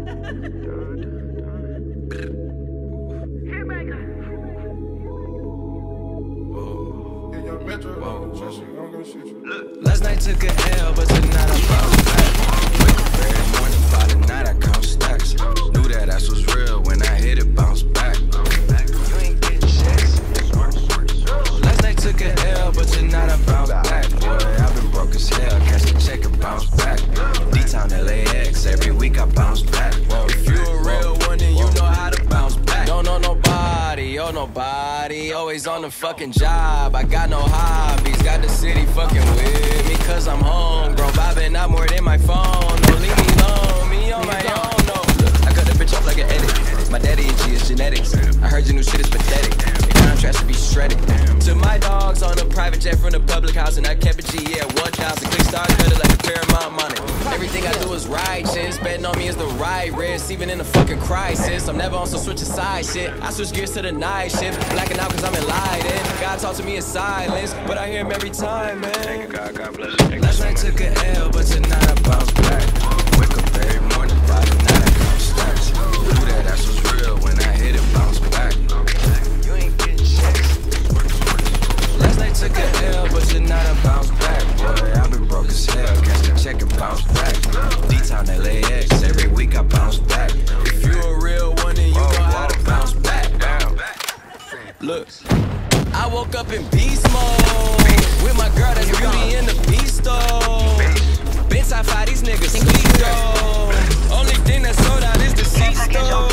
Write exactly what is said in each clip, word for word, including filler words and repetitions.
Last night took a L, but tonight I bounced back. Wake up every morning, by the night I count stacks. Knew that ass was real when I hit it, bounce back. You ain't getting checks. Last night took a L, but tonight I bounce back. Boy, I've been broke as hell, catch the check and bounce back. D-Town L A X, every week I bounce back. Whoa, if you a real one, then you know how to bounce back. Don't know nobody, oh nobody, always on the fucking job. I got no hobbies, got the city fucking with me, cause I'm home. Bro, vibing out more than my phone. No, leave me alone, me on my own, no. I cut the bitch up like an edit. My daddy itchy is genetics. I heard your new shit is pathetic. The contrast should be shredded. To my dogs on a private jet from the public house, and I kept a G, yeah, one thousand. Click star, cut it like a Paramount money. Everything I do is righteous. Betting on me is the right risk, even in a fucking crisis. I'm never on some switch side shit. I switch gears to the night shift. Blacking out cause I'm enlightened. God talk to me in silence, but I hear him every time, man. Thank you, God, God bless you. Last night took an L, but tonight I bounce back. Wake up every morning, by the night I count stacks. Knew that ass was real when I hit it, bounce back. You ain't getting checks. Last night took an L, but tonight I bounce back. Boy, I've been broke as hell, catch the check and bounce back. D-Town L A X, every week I bounce back. If you a real one, then you know how to bounce back. Look, I woke up in beast mode with my girl, that's Beauty in the Beast mode. Bench I fight these niggas sleep though. Only thing that sold out is the seats though.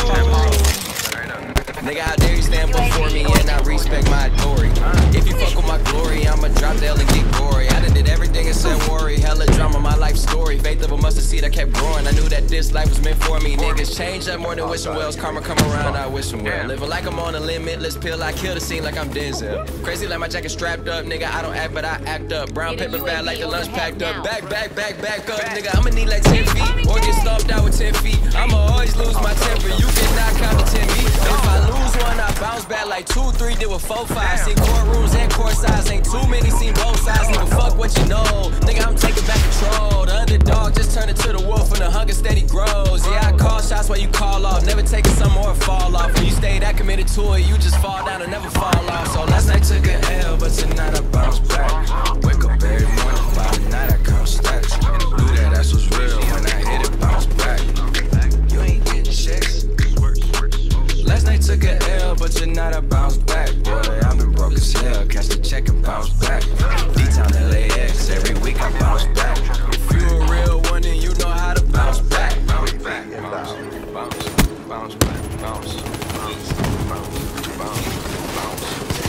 Nigga, how dare you stand before me and I respect my authority. If you fuck with my glory, I'ma drop the L and get gory. I done did everything and said worry. Hella drama, my life story. Faith of a mustard seed, I kept growing. I knew that this life was meant for me. Niggas change up more than wishing wells. Karma come around, I wish them well. Living like I'm on a limitless pill. I kill the scene like I'm Denzel. Crazy like my jacket strapped up. Nigga, I don't act, but I act up. Brown paper bag like the lunch packed up. Back, back, back, back up. Nigga, I'ma need like ten feet. Or get stomped out with ten feet. I'ma always lose my temper. You cannot count to ten feet. If I lose one, I bounce back like two, three, did with four, five. Seen courtrooms and court sides, ain't too many, seen both sides. Nigga, fuck what you know. Nigga, I'm taking back control. The underdog just turned into the wolf and the hunger steady grows. Yeah, I call shots while you call off. Never taking some more fall off. When you stay that committed to it, you just fall down and never fall off. So last night took an L, but tonight I bounce back. Wake up every morning, by the night I count stacks. Knew that ass was real when I hit it, bounce back. You ain't getting checks. Last night took an L, but tonight I bounce back. Boy, I've been broke as hell, catch the check and bounce back. D-Town L A X, every week I bounce back. If you a real one, then you know how to bounce back. Bounce back, bounce, bounce, bounce back, bounce, bounce, bounce, bounce, bounce.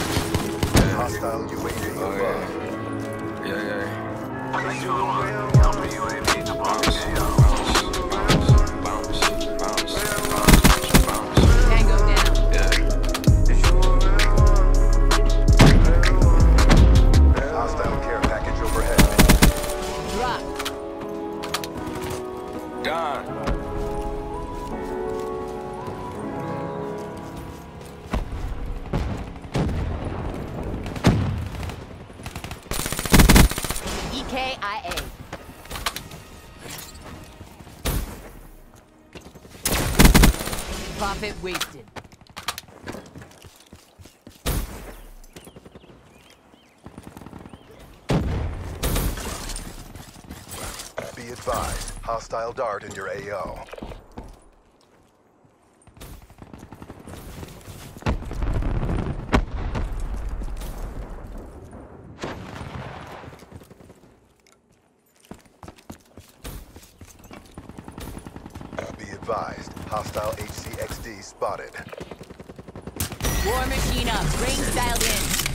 Hostile U A V above. Yeah, yeah. K I A. Profit wasted. Be advised, hostile dart in your A O. Advised, hostile H C X D spotted. War machine up, range dialed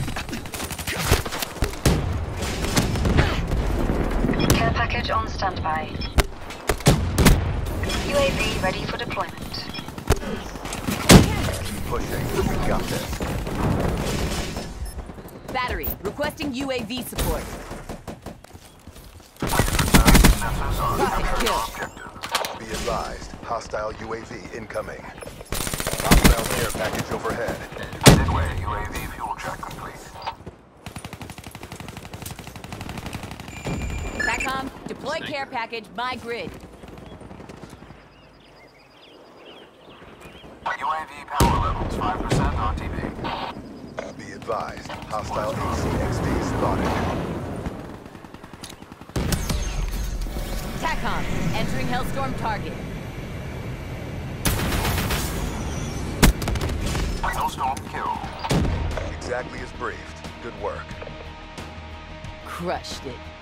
in. Care package on standby. U A V ready for deployment. Keep pushing, we got this. Battery, requesting U A V support. Profit kill. Be advised, hostile U A V incoming. Hostile care package overhead. Midway, U A V fuel check complete. SATCOM, deploy care package, my grid. U A V power levels five percent on T V. Be advised, hostile H C X D spotted. TACOM, entering Hellstorm target. Hellstorm kill. Exactly as briefed. Good work. Crushed it.